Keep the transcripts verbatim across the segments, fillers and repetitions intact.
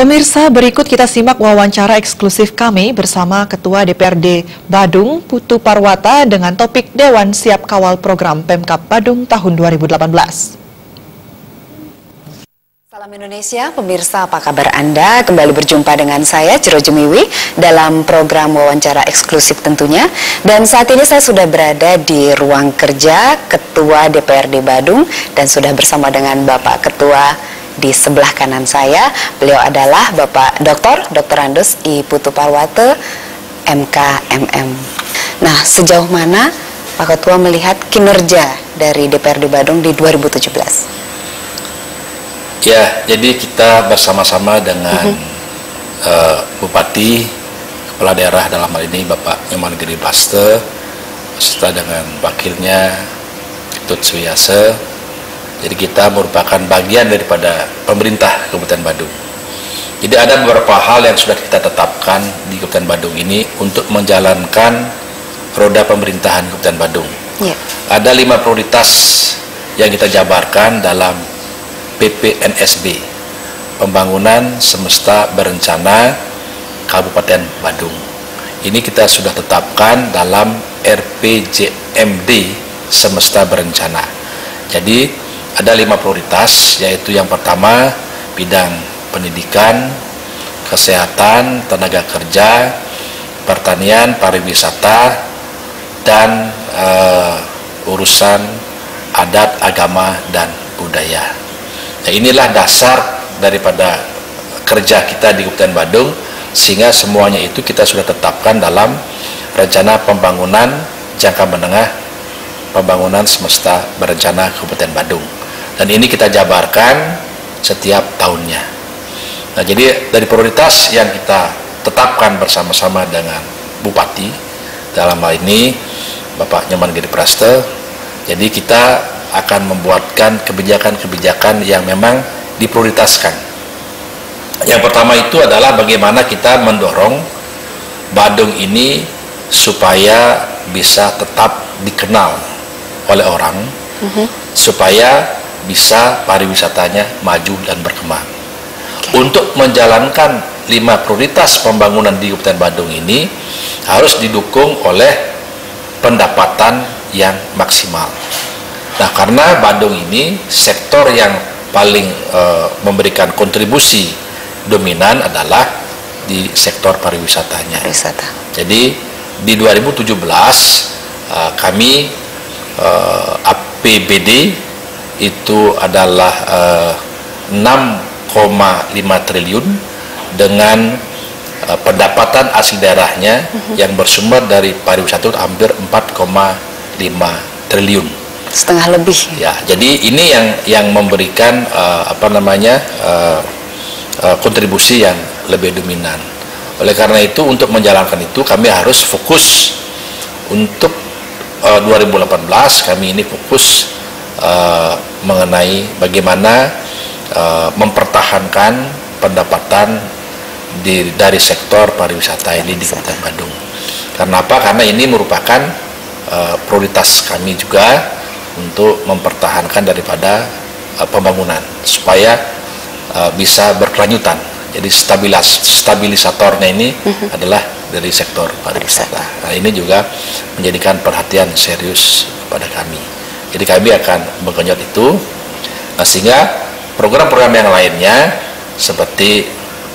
Pemirsa, berikut kita simak wawancara eksklusif kami bersama Ketua D P R D Badung, Putu Parwata, dengan topik Dewan Siap Kawal Program Pemkab Badung tahun dua ribu delapan belas. Salam Indonesia, pemirsa, apa kabar Anda? Kembali berjumpa dengan saya, Ciro Jumiwi, dalam program wawancara eksklusif tentunya. Dan saat ini saya sudah berada di ruang kerja Ketua D P R D Badung dan sudah bersama dengan Bapak Ketua di sebelah kanan saya. Beliau adalah Bapak Doktor Doktor Andes I Putu Parwata, M K M M. Nah, sejauh mana Pak Ketua melihat kinerja dari D P R D Badung di dua ribu tujuh belas? Ya, jadi kita bersama-sama dengan uh-huh. uh, Bupati, Kepala Daerah dalam hal ini Bapak Nyoman Giri Praste, serta dengan wakilnya Ketut Suwiyase. Jadi kita merupakan bagian daripada pemerintah Kabupaten Badung. Jadi ada beberapa hal yang sudah kita tetapkan di Kabupaten Badung ini untuk menjalankan roda pemerintahan Kabupaten Badung. Yeah. Ada lima prioritas yang kita jabarkan dalam P P N S B, Pembangunan Semesta Berencana Kabupaten Badung. Ini kita sudah tetapkan dalam R P J M D Semesta Berencana. Jadi ada lima prioritas, yaitu yang pertama bidang pendidikan, kesehatan, tenaga kerja, pertanian, pariwisata, dan uh, urusan adat, agama, dan budaya. Nah, inilah dasar daripada kerja kita di Kabupaten Badung, sehingga semuanya itu kita sudah tetapkan dalam rencana pembangunan jangka menengah Pembangunan Semesta Berencana Kabupaten Badung. Dan ini kita jabarkan setiap tahunnya. Nah, jadi dari prioritas yang kita tetapkan bersama-sama dengan Bupati, dalam hal ini Bapak Nyoman Giri Praste, jadi kita akan membuatkan kebijakan-kebijakan yang memang diprioritaskan. Yang pertama itu adalah bagaimana kita mendorong Badung ini supaya bisa tetap dikenal oleh orang, uh-huh. supaya bisa pariwisatanya maju dan berkembang. Okay. Untuk menjalankan lima prioritas pembangunan di Kabupaten Badung ini harus didukung oleh pendapatan yang maksimal. Nah, karena Badung ini sektor yang paling uh, memberikan kontribusi dominan adalah di sektor pariwisatanya. Pariwisata. Jadi di dua ribu tujuh belas uh, kami uh, A P B D itu adalah uh, enam koma lima triliun dengan uh, pendapatan asli daerahnya uh-huh. yang bersumber dari pariwisata itu hampir empat koma lima triliun. Setengah lebih. Ya, jadi ini yang yang memberikan uh, apa namanya uh, uh, kontribusi yang lebih dominan. Oleh karena itu, untuk menjalankan itu kami harus fokus untuk uh, dua ribu delapan belas kami ini fokus Uh, mengenai bagaimana uh, mempertahankan pendapatan di, dari sektor pariwisata ini di Kabupaten Badung. Karena apa? Karena ini merupakan uh, prioritas kami juga untuk mempertahankan daripada uh, pembangunan supaya uh, bisa berkelanjutan. Jadi stabilis stabilisatornya ini uh-huh. adalah dari sektor pariwisata. Nah, ini juga menjadikan perhatian serius kepada kami. Jadi kami akan menggenjot itu, nah, sehingga program-program yang lainnya seperti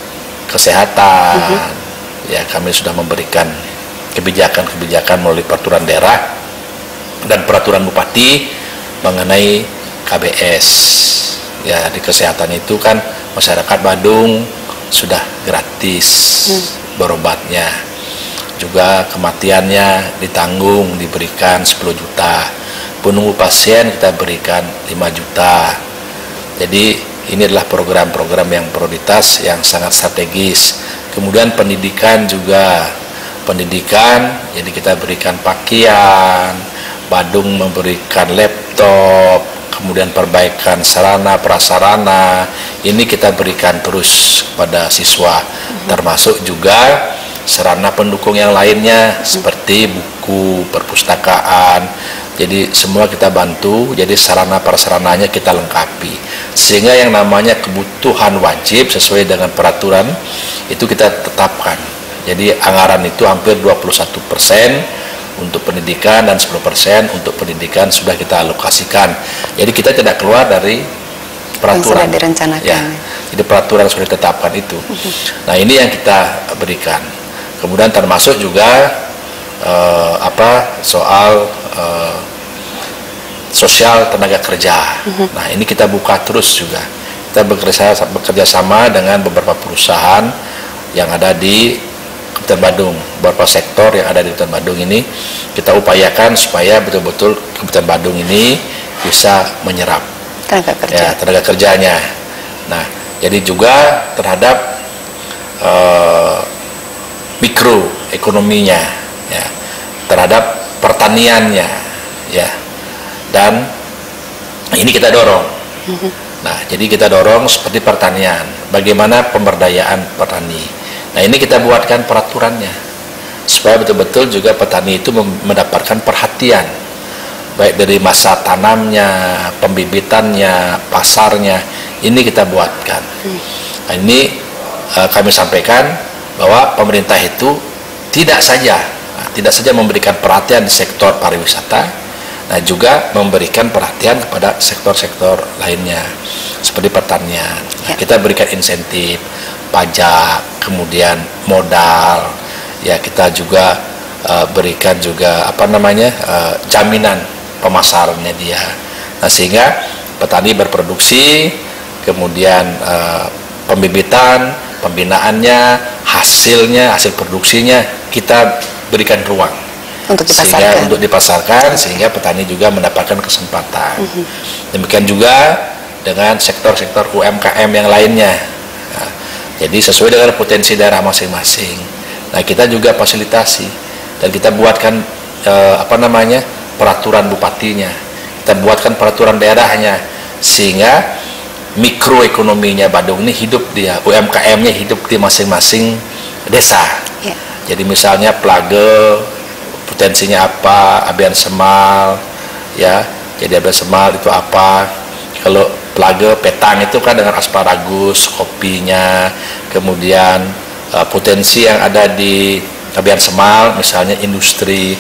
kesehatan, uh-huh. ya kami sudah memberikan kebijakan-kebijakan melalui peraturan daerah dan peraturan bupati mengenai K B S. Ya, di kesehatan itu kan masyarakat Badung sudah gratis uh-huh. berobatnya, juga kematiannya ditanggung, diberikan sepuluh juta. Penunggu pasien kita berikan lima juta. Jadi ini adalah program-program yang prioritas yang sangat strategis. Kemudian pendidikan juga, pendidikan jadi kita berikan pakaian, Badung memberikan laptop, kemudian perbaikan sarana prasarana, ini kita berikan terus kepada siswa, uh-huh. termasuk juga sarana pendukung yang lainnya seperti buku, perpustakaan, Jadi semua kita bantu, jadi sarana prasarananya kita lengkapi. Sehingga yang namanya kebutuhan wajib sesuai dengan peraturan itu kita tetapkan. Jadi anggaran itu hampir dua puluh satu persen untuk pendidikan dan sepuluh persen untuk pendidikan sudah kita alokasikan. Jadi kita tidak keluar dari peraturan. Yang sudah direncanakan. Ya, jadi peraturan sudah ditetapkan itu. Nah ini yang kita berikan. Kemudian termasuk juga eh, apa soal eh, sosial tenaga kerja. Nah ini kita buka terus juga. Kita bekerja bekerja sama dengan beberapa perusahaan yang ada di Kabupaten Badung, beberapa sektor yang ada di Kabupaten Badung ini kita upayakan supaya betul-betul Kabupaten Badung ini bisa menyerap tenaga kerja. Ya, tenaga kerjanya. Nah, jadi juga terhadap uh, mikroekonominya, ya, terhadap pertaniannya, ya, dan ini kita dorong. Mm-hmm. Nah, jadi kita dorong seperti pertanian, bagaimana pemberdayaan petani. Nah ini kita buatkan peraturannya supaya betul-betul juga petani itu mendapatkan perhatian baik dari masa tanamnya, pembibitannya, pasarnya, ini kita buatkan. Nah ini uh, kami sampaikan bahwa pemerintah itu tidak saja nah, tidak saja memberikan perhatian di sektor pariwisata, nah juga memberikan perhatian kepada sektor-sektor lainnya seperti pertanian. Nah, kita berikan insentif pajak, kemudian modal, ya kita juga uh, berikan juga apa namanya uh, jaminan pemasarannya dia. Nah sehingga petani berproduksi, kemudian uh, pembibitan, pembinaannya, hasilnya, hasil produksinya kita berikan ruang untuk dipasarkan. Sehingga untuk dipasarkan, sehingga petani juga mendapatkan kesempatan. Uh-huh. Demikian juga dengan sektor-sektor U M K M yang lainnya. Nah, jadi sesuai dengan potensi daerah masing-masing. Nah kita juga fasilitasi dan kita buatkan eh, apa namanya peraturan bupatinya, kita buatkan peraturan daerahnya sehingga mikroekonominya Badung ini hidup dia, U M K M-nya hidup di masing-masing desa. Yeah. Jadi misalnya Plage potensinya apa, Abian Semal, ya. Jadi Abian Semal itu apa? Kalau Plage Petang itu kan dengan asparagus, kopinya, kemudian uh, potensi yang ada di Abian Semal, misalnya industri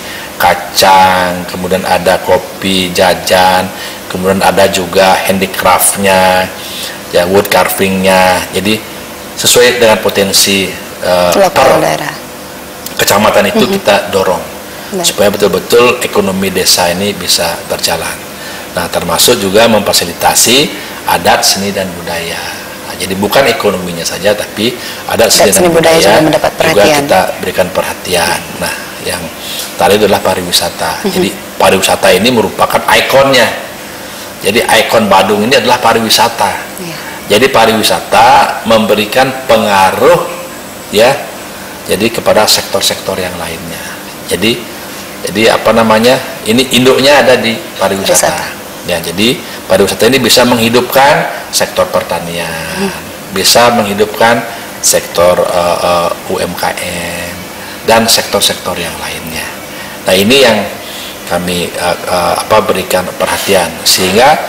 kacang, kemudian ada kopi, jajan, kemudian ada juga handicraftnya, ya wood carvingnya. Jadi sesuai dengan potensi uh, per daerah. Kecamatan itu mm-hmm. kita dorong Baik. supaya betul-betul ekonomi desa ini bisa berjalan. Nah, termasuk juga memfasilitasi adat, seni, dan budaya. Nah, jadi bukan ekonominya saja, tapi adat, seni, dan budaya, budaya juga, juga kita berikan perhatian. Nah, yang tadi adalah pariwisata. Mm-hmm. Jadi pariwisata ini merupakan ikonnya. Jadi ikon Badung ini adalah pariwisata. Yeah. Jadi pariwisata memberikan pengaruh, ya, jadi kepada sektor-sektor yang lainnya. Jadi, jadi apa namanya? Ini induknya ada di pariwisata. Wisata. Ya, jadi pariwisata ini bisa menghidupkan sektor pertanian, hmm. bisa menghidupkan sektor uh, uh, U M K M dan sektor-sektor yang lainnya. Nah ini yang kami uh, uh, apa berikan perhatian sehingga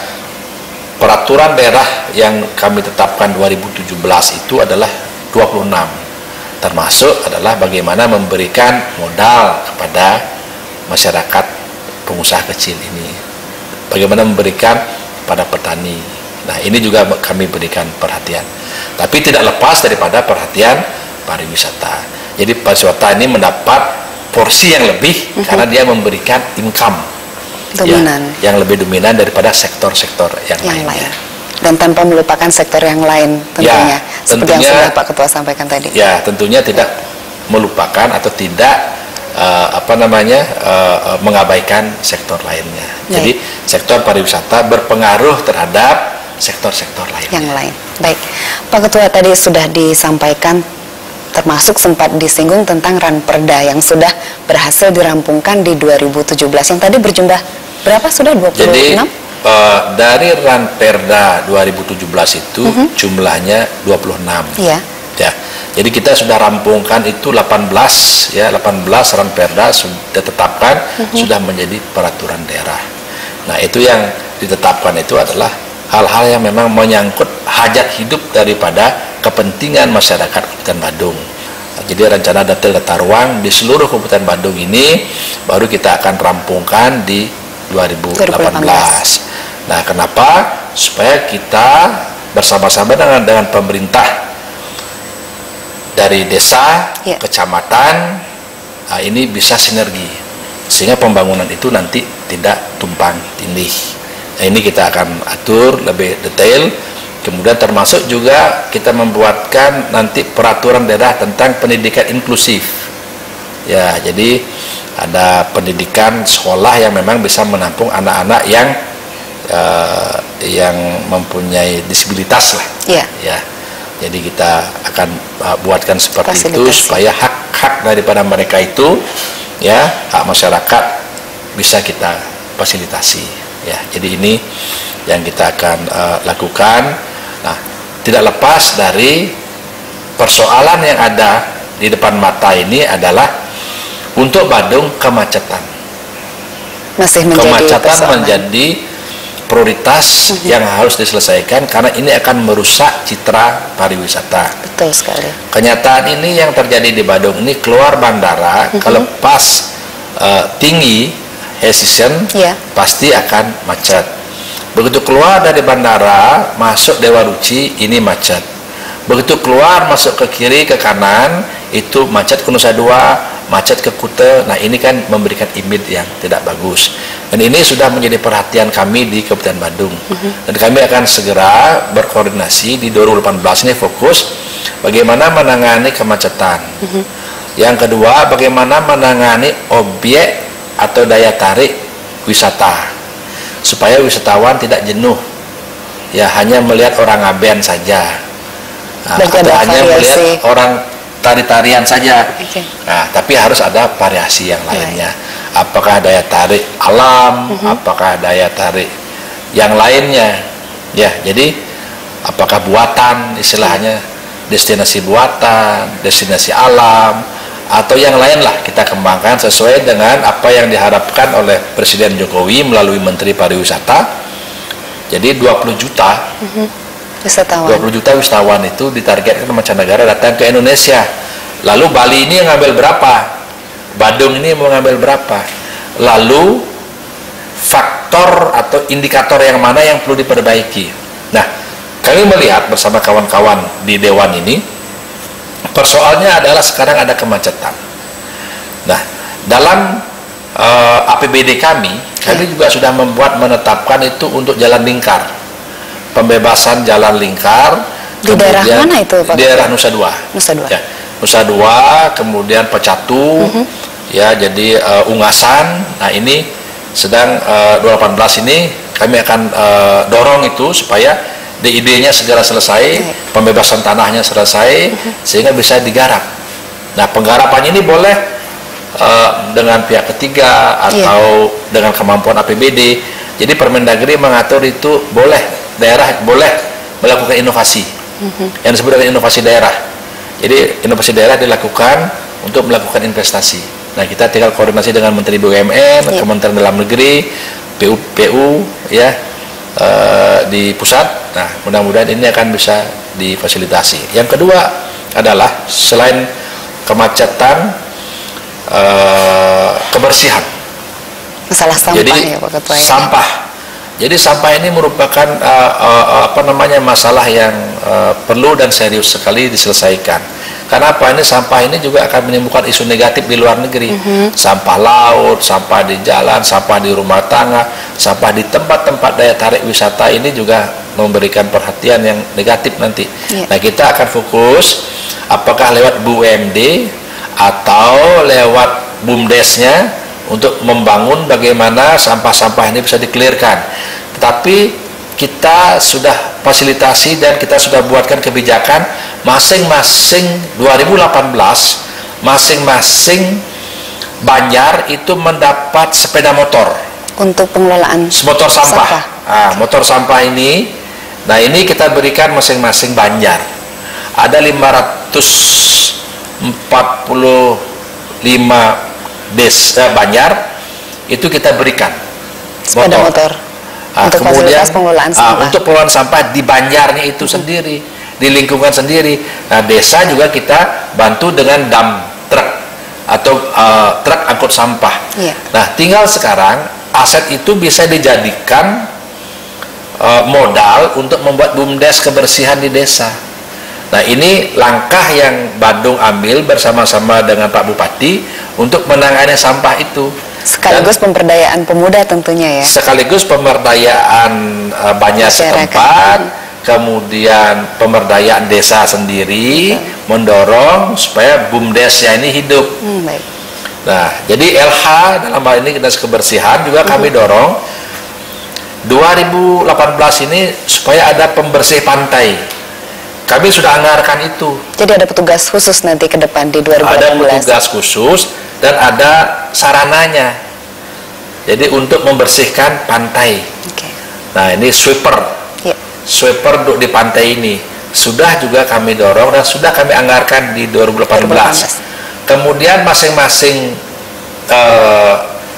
peraturan daerah yang kami tetapkan dua ribu tujuh belas itu adalah dua puluh enam, termasuk adalah bagaimana memberikan modal kepada masyarakat pengusaha kecil ini. Bagaimana memberikan pada petani. Nah ini juga kami berikan perhatian. Tapi tidak lepas daripada perhatian pariwisata. Jadi pariwisata ini mendapat porsi yang lebih uh-huh. karena dia memberikan income dominan. Ya, yang lebih dominan daripada sektor-sektor yang, yang lainnya. Lain. Dan tanpa melupakan sektor yang lain tentunya. Ya, seperti tentunya, yang sudah Pak Ketua sampaikan tadi. Ya tentunya tidak melupakan atau tidak Uh, apa namanya uh, uh, mengabaikan sektor lainnya. Baik. Jadi sektor pariwisata berpengaruh terhadap sektor-sektor lainnya. Yang lain. Baik, Pak Ketua tadi sudah disampaikan termasuk sempat disinggung tentang Ranperda yang sudah berhasil dirampungkan di dua ribu tujuh belas yang tadi berjumlah berapa sudah dua puluh enam? Jadi uh, dari Ranperda dua ribu tujuh belas itu uh-huh. jumlahnya dua puluh enam. Iya. Ya, jadi kita sudah rampungkan itu delapan belas ya, delapan belas ranperda sudah tetapkan uh-huh. sudah menjadi peraturan daerah. Nah, itu yang ditetapkan itu adalah hal-hal yang memang menyangkut hajat hidup daripada kepentingan masyarakat Kabupaten Badung. Nah, jadi rencana detail tata ruang di seluruh Kabupaten Badung ini baru kita akan rampungkan di dua ribu delapan belas. Nah, kenapa? Supaya kita bersama-sama dengan dengan pemerintah dari desa, ya. kecamatan, nah ini bisa sinergi sehingga pembangunan itu nanti tidak tumpang tindih. Nah, ini kita akan atur lebih detail. Kemudian termasuk juga kita membuatkan nanti peraturan daerah tentang pendidikan inklusif. Ya, jadi ada pendidikan sekolah yang memang bisa menampung anak-anak yang uh, yang mempunyai disabilitas lah. Ya. Ya. Jadi kita akan uh, buatkan seperti Fasilitasi. itu supaya hak-hak daripada mereka itu, ya, hak masyarakat bisa kita fasilitasi. Ya, jadi ini yang kita akan uh, lakukan. Nah, tidak lepas dari persoalan yang ada di depan mata ini adalah untuk Badung kemacetan. Masih menjadi kemacetan persoalan. menjadi prioritas uh-huh. yang harus diselesaikan karena ini akan merusak citra pariwisata. Betul sekali. Kenyataan ini yang terjadi di Badung ini, keluar bandara uh-huh. kalau pas uh, tinggi high season yeah. pasti akan macet. Begitu keluar dari bandara masuk Dewa Ruci ini macet. Begitu keluar masuk ke kiri ke kanan itu macet ke Nusa Dua, macet ke Kuta. Nah, ini kan memberikan image yang tidak bagus. Dan ini sudah menjadi perhatian kami di Kabupaten Badung. Uh-huh. Dan kami akan segera berkoordinasi di dua ribu delapan belas ini fokus bagaimana menangani kemacetan. Uh-huh. Yang kedua, bagaimana menangani objek atau daya tarik wisata supaya wisatawan tidak jenuh. Ya, hanya melihat orang ngaben saja. Nah, atau hanya melihat orang tari-tarian saja. Okay. Nah, tapi harus ada variasi yang lainnya. Right. Apakah daya tarik alam, uh-huh. apakah daya tarik yang lainnya. Ya, jadi apakah buatan istilahnya, destinasi buatan, destinasi alam, atau yang lain lah kita kembangkan sesuai dengan apa yang diharapkan oleh Presiden Jokowi melalui Menteri Pariwisata. Jadi dua puluh juta uh-huh. wisatawan. dua puluh juta wisatawan itu ditargetkan mancanegara datang ke Indonesia. Lalu Bali ini ngambil berapa? Badung ini mau ngambil berapa? Lalu faktor atau indikator yang mana yang perlu diperbaiki? Nah, kami melihat bersama kawan-kawan di Dewan ini, persoalannya adalah sekarang ada kemacetan. Nah, dalam uh, A P B D kami, kami ya. juga sudah membuat menetapkan itu untuk jalan lingkar. Pembebasan jalan lingkar di daerah mana itu Pak? Di daerah Nusa Dua. Nusa Dua. Ya, Nusa Dua, kemudian Pecatu, uh-huh. ya jadi uh, Ungasan. Nah, ini sedang uh, dua ribu delapan belas ini kami akan uh, dorong itu supaya D I D-nya segera selesai, uh-huh. pembebasan tanahnya selesai, uh-huh. sehingga bisa digarap. Nah, penggarapannya ini boleh uh, dengan pihak ketiga atau yeah. dengan kemampuan A P B D. Jadi Permendagri mengatur itu boleh daerah boleh melakukan inovasi uh-huh. yang disebut dengan inovasi daerah. Jadi inovasi daerah dilakukan untuk melakukan investasi. Nah, kita tinggal koordinasi dengan Menteri B U M N, yeah. Kementerian Dalam Negeri, P U, P U ya uh, di pusat. Nah, mudah-mudahan ini akan bisa difasilitasi. Yang kedua adalah selain kemacetan, uh, kebersihan. Masalah sampah. Jadi, ya Pak Ketua. Sampah. Jadi sampah ini merupakan uh, uh, apa namanya masalah yang uh, perlu dan serius sekali diselesaikan. Karena apa, ini sampah ini juga akan menimbulkan isu negatif di luar negeri. Uh-huh. Sampah laut, sampah di jalan, sampah di rumah tangga, sampah di tempat-tempat daya tarik wisata ini juga memberikan perhatian yang negatif nanti. Yeah. Nah, kita akan fokus apakah lewat B U M D atau lewat BUMDes-nya untuk membangun bagaimana sampah-sampah ini bisa dikelirkan. Tetapi kita sudah fasilitasi dan kita sudah buatkan kebijakan masing-masing dua ribu delapan belas, masing-masing Banjar itu mendapat sepeda motor untuk pengelolaan motor sampah. sampah. Nah, motor sampah ini, nah ini kita berikan masing-masing Banjar. Ada lima ratus ratus empat puluh lima desa Banjar itu kita berikan sepeda motor, motor. Nah, untuk kemudian fasilitas pengelolaan sampah. Uh, untuk pengelolaan sampah di Banjarnya itu hmm. sendiri, di lingkungan sendiri. Nah, desa juga kita bantu dengan dump truck atau uh, truk angkut sampah. Yeah. Nah, tinggal sekarang aset itu bisa dijadikan uh, modal untuk membuat BUMDes kebersihan di desa. Nah, ini langkah yang Badung ambil bersama-sama dengan Pak Bupati untuk menangani sampah itu. Sekaligus Dan, pemberdayaan pemuda tentunya ya. Sekaligus pemberdayaan uh, banyak setempat, kemudian pemberdayaan desa sendiri, Betul. mendorong supaya BUMDesnya ini hidup. Hmm, baik. Nah, jadi L H dalam hal ini Dinas Kebersihan juga hmm. kami dorong dua ribu delapan belas ini supaya ada pembersih pantai. Kami sudah anggarkan itu. Jadi ada petugas khusus nanti ke depan di dua ribu delapan belas. Ada petugas khusus dan ada sarananya. Jadi untuk membersihkan pantai. Okay. Nah, ini sweeper. Yeah. Sweeper duduk di pantai ini sudah juga kami dorong dan sudah kami anggarkan di dua ribu delapan belas. Kemudian masing-masing uh,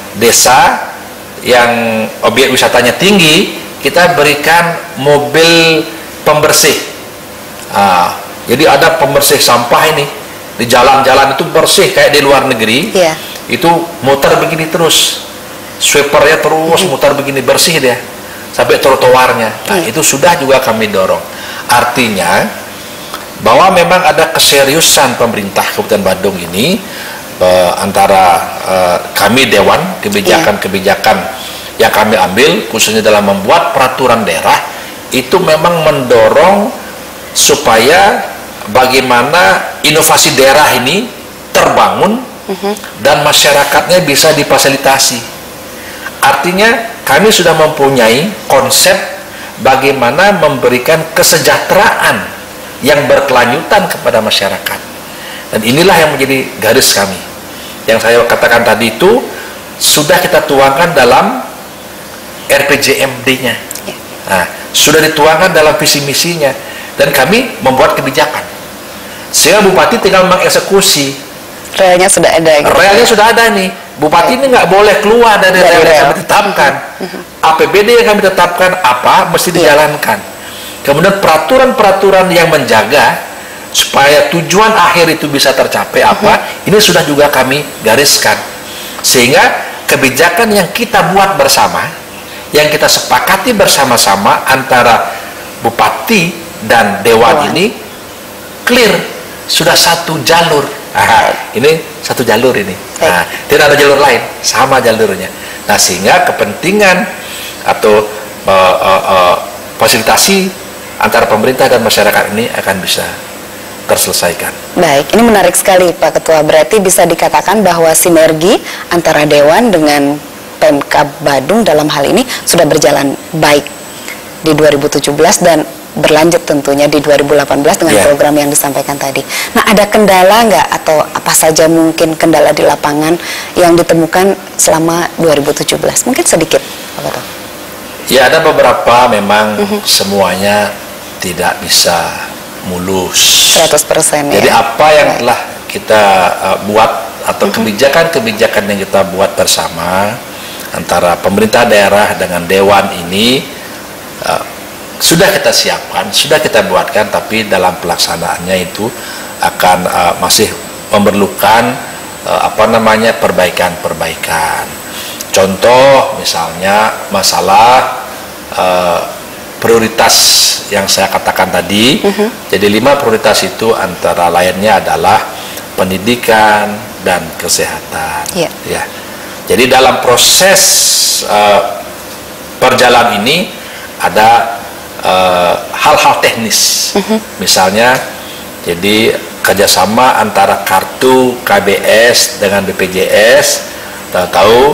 desa yang objek wisatanya tinggi, kita berikan mobil pembersih. Nah, jadi ada pembersih sampah ini di jalan-jalan itu bersih kayak di luar negeri. Yeah. Itu muter begini terus, sweepernya terus mm-hmm. muter begini bersih dia sampai trotoarnya. Nah, yeah. itu sudah juga kami dorong. Artinya bahwa memang ada keseriusan pemerintah Kabupaten Badung ini uh, antara uh, kami Dewan kebijakan-kebijakan yeah. yang kami ambil khususnya dalam membuat peraturan daerah itu memang mendorong supaya bagaimana inovasi daerah ini terbangun uh-huh. dan masyarakatnya bisa difasilitasi. Artinya kami sudah mempunyai konsep bagaimana memberikan kesejahteraan yang berkelanjutan kepada masyarakat. Dan inilah yang menjadi garis kami. Yang saya katakan tadi itu sudah kita tuangkan dalam R P J M D-nya. Nah, sudah dituangkan dalam visi misinya. Dan kami membuat kebijakan sehingga Bupati tinggal mengeksekusi. Realnya sudah ada gitu. Realnya sudah ada nih. Bupati ini nggak boleh keluar dari rel yang kami tetapkan. A P B D yang kami tetapkan apa mesti dijalankan. Kemudian peraturan-peraturan yang menjaga supaya tujuan akhir itu bisa tercapai apa, ini sudah juga kami gariskan. Sehingga kebijakan yang kita buat bersama, yang kita sepakati bersama-sama antara Bupati dan Dewan ini clear, sudah satu jalur. Nah, ini satu jalur ini. Nah, tidak ada jalur lain, sama jalurnya. Nah, sehingga kepentingan atau uh, uh, uh, fasilitasi antara pemerintah dan masyarakat ini akan bisa terselesaikan. Baik, ini menarik sekali Pak Ketua. Berarti bisa dikatakan bahwa sinergi antara Dewan dengan Pemkab Badung dalam hal ini sudah berjalan baik di dua ribu tujuh belas dan berlanjut tentunya di dua ribu delapan belas dengan yeah. program yang disampaikan tadi. Nah, ada kendala nggak atau apa saja mungkin kendala di lapangan yang ditemukan selama dua ribu tujuh belas? Mungkin sedikit, Pak Ketua. Ya, ada beberapa memang mm-hmm. semuanya tidak bisa mulus seratus persen. Jadi ya. Apa yang telah kita uh, buat atau kebijakan-kebijakan mm-hmm. yang kita buat bersama antara pemerintah daerah dengan Dewan ini uh, sudah kita siapkan, sudah kita buatkan, tapi dalam pelaksanaannya itu akan uh, masih memerlukan uh, apa namanya perbaikan-perbaikan. Contoh misalnya masalah uh, prioritas yang saya katakan tadi. Uh-huh. Jadi lima prioritas itu antara lainnya adalah pendidikan dan kesehatan. Yeah. Ya. Jadi dalam proses uh, perjalanan ini ada hal-hal uh, teknis, uh-huh. misalnya jadi kerjasama antara kartu K B S dengan B P J S. Kita tahu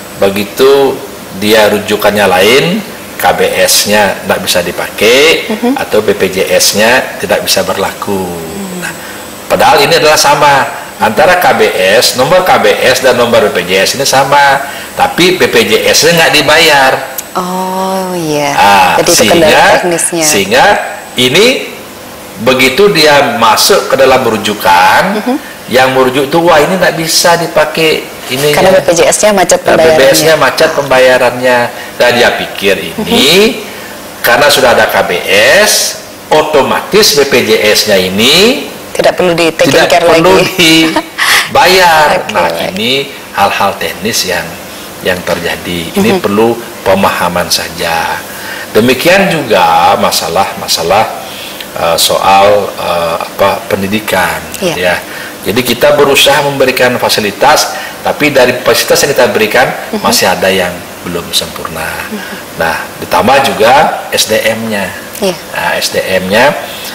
begitu dia rujukannya lain, K B S-nya tidak bisa dipakai, uh-huh. atau B P J S-nya tidak bisa berlaku. Uh-huh. Nah, padahal ini adalah sama antara K B S, nomor K B S dan nomor B P J S ini sama, tapi B P J S-nya nggak dibayar. Oh iya. Nah, jadi itu sehingga, teknisnya. Sehingga ini Begitu dia masuk ke dalam rujukan, uh-huh. yang merujuk itu, wah ini nggak bisa dipakai ini. Karena B P J S-nya macet pembayarannya. B P J S-nya macet pembayarannya. Dan dia pikir ini, uh-huh. karena sudah ada K B S, otomatis B P J S-nya ini tidak perlu di tidak care perlu lagi. dibayar. Okay. Nah ini hal-hal teknis yang yang terjadi. Ini uh-huh. perlu pemahaman saja. Demikian juga masalah-masalah uh, soal uh, apa pendidikan, yeah. ya. Jadi kita berusaha memberikan fasilitas, tapi dari fasilitas yang kita berikan uh-huh. masih ada yang belum sempurna. Uh-huh. Nah, ditambah juga S D M-nya. Yeah. Nah, S D M-nya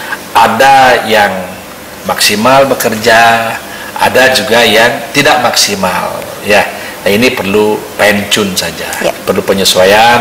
ada yang maksimal bekerja, ada juga yang tidak maksimal, ya. Nah, ini perlu fine tune saja, yeah. perlu penyesuaian,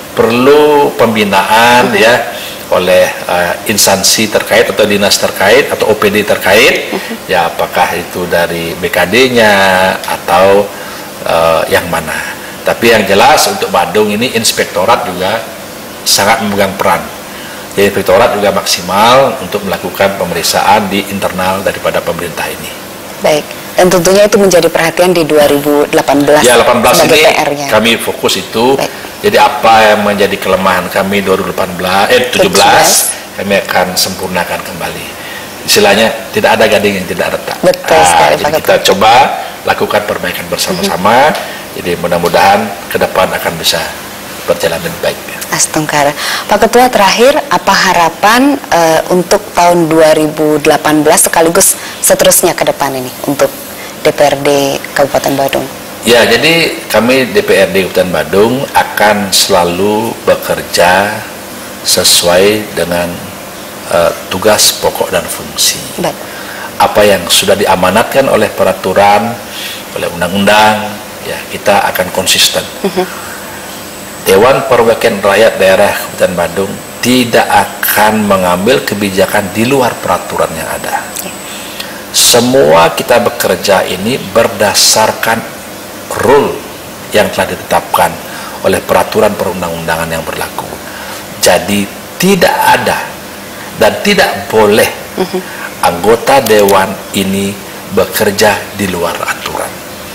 perlu pembinaan, uh-huh. ya, oleh uh, instansi terkait atau dinas terkait atau O P D terkait, uh-huh. ya, apakah itu dari B K D-nya atau uh, yang mana. Tapi yang jelas untuk Badung ini inspektorat juga sangat memegang peran. Jadi inspektorat juga maksimal untuk melakukan pemeriksaan di internal daripada pemerintah ini. Baik, dan tentunya itu menjadi perhatian di dua ribu delapan belas. Ya, delapan belas sebagai ini P R-nya. Kami fokus itu. Baik. Jadi apa yang menjadi kelemahan kami dua ribu delapan belas, eh tujuh belas, kami akan sempurnakan kembali. Istilahnya tidak ada gading yang tidak retak. Betul nah, sekali, jadi kita betul. coba lakukan perbaikan bersama-sama. Mm-hmm. Jadi mudah-mudahan ke depan akan bisa berjalan lebih baik. Astungkara. Pak Ketua, terakhir apa harapan uh, untuk tahun dua ribu delapan belas sekaligus seterusnya ke depan ini untuk D P R D Kabupaten Badung? Ya, jadi kami D P R D Kabupaten Badung akan selalu bekerja sesuai dengan uh, tugas pokok dan fungsi. Baik. Apa yang sudah diamanatkan oleh peraturan, oleh undang-undang, ya kita akan konsisten. Uh-huh. Dewan Perwakilan Rakyat Daerah Kabupaten Badung tidak akan mengambil kebijakan di luar peraturan yang ada. Ya. Semua kita bekerja ini berdasarkan rule yang telah ditetapkan oleh peraturan perundang-undangan yang berlaku. Jadi tidak ada dan tidak boleh uh-huh. anggota dewan ini bekerja di luar aturan.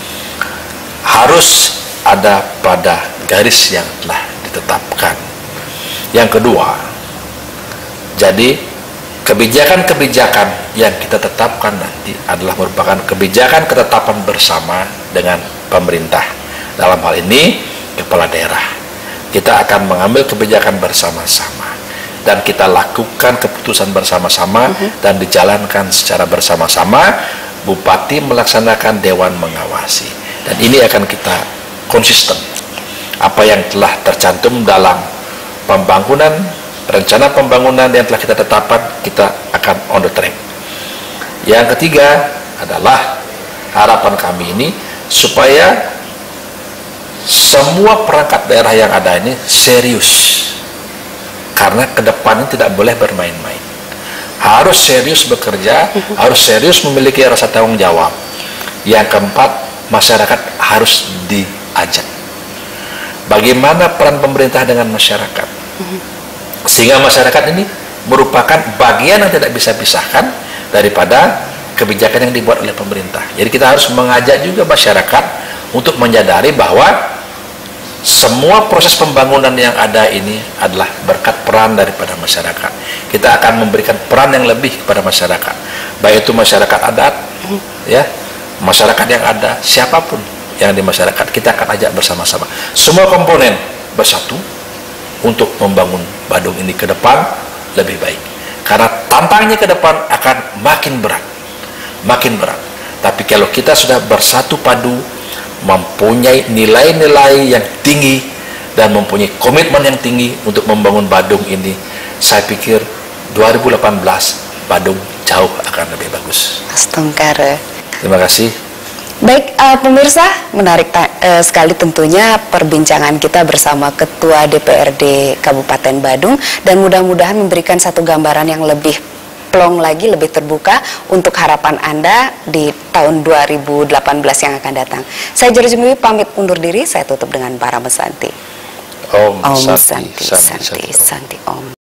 Harus ada pada garis yang telah ditetapkan. Yang kedua, jadi kebijakan-kebijakan yang kita tetapkan nanti adalah merupakan kebijakan ketetapan bersama dengan pemerintah. Dalam hal ini, kepala daerah. Kita akan mengambil kebijakan bersama-sama dan kita lakukan keputusan bersama-sama uh-huh. dan dijalankan secara bersama-sama. Bupati melaksanakan, dewan mengawasi. Dan ini akan kita konsisten. Apa yang telah tercantum dalam pembangunan, rencana pembangunan yang telah kita tetapkan, kita akan on the track. Yang ketiga adalah harapan kami ini supaya semua perangkat daerah yang ada ini serius, karena ke depan ini tidak boleh bermain-main. Harus serius bekerja, harus serius memiliki rasa tanggung jawab. Yang keempat, masyarakat harus diajak. Bagaimana peran pemerintah dengan masyarakat, sehingga masyarakat ini merupakan bagian yang tidak bisa pisahkan daripada kebijakan yang dibuat oleh pemerintah. Jadi kita harus mengajak juga masyarakat untuk menyadari bahwa semua proses pembangunan yang ada ini adalah berkat peran daripada masyarakat. Kita akan memberikan peran yang lebih kepada masyarakat, baik itu masyarakat adat, ya, masyarakat yang ada, siapapun yang di masyarakat, kita akan ajak bersama-sama. Semua komponen bersatu untuk membangun Badung ini ke depan lebih baik. Karena tantangannya ke depan akan makin berat, makin berat. Tapi kalau kita sudah bersatu padu, mempunyai nilai-nilai yang tinggi dan mempunyai komitmen yang tinggi untuk membangun Badung ini, saya pikir dua ribu delapan belas Badung jauh akan lebih bagus. Astungkara. Terima kasih. Baik, uh, pemirsa, menarik uh, sekali tentunya perbincangan kita bersama Ketua D P R D Kabupaten Badung, dan mudah-mudahan memberikan satu gambaran yang lebih plong lagi, lebih terbuka untuk harapan Anda di tahun dua ribu delapan belas yang akan datang. Saya Jero Jumiwi pamit undur diri, saya tutup dengan para mesanti. Om, Om Santi, Santi, Santi, Santi, Santi, Om.